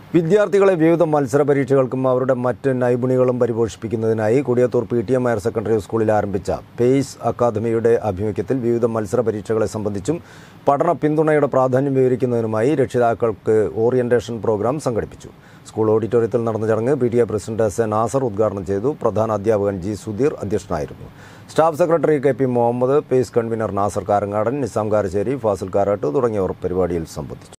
വിദ്യാർത്ഥികളെ വിവിധ മത്സര പരീക്ഷകൾക്കും അവരുടെ മറ്റ് നൈപുണികളും പരിപോഷിപ്പിക്കുന്നതിനായി കൊടിയത്തൂർ PTM ഹയർ സെക്കൻഡറി സ്കൂളിൽ ആരംഭിച്ച പേസ് അക്കാദമിയുടെ ആഭിമുഖ്യത്തിൽ വിവിധ മത്സര പരീക്ഷകളെ സംബന്ധിച്ചും പഠന പിന്തുണയുടെ പ്രാധാന്യം വിവരിക്കുന്നതിനുമായി രക്ഷിതാക്കൾക്ക് ഓറിയന്റേഷൻ പ്രോഗ്രാം സംഘടിപ്പിച്ചു. സ്കൂൾ ഓഡിറ്റോറിയത്തിൽ നടന്ന ചടങ്ങ് PTA പ്രസിഡന്റ് S. നാസർ ഉദ്ഘാടനം ചെയ്തു. പ്രധാന അധ്യാപകൻ G. സുധീർ അധ്യക്ഷനായിരുന്നു. Staff secretary KP Muhammad, PACE convener Nasar Karangadan, Nizam Karassery, Fazil Karat തുടങ്ങിയവർ പരിപാടിയിൽ സംബന്ധിച്ചു.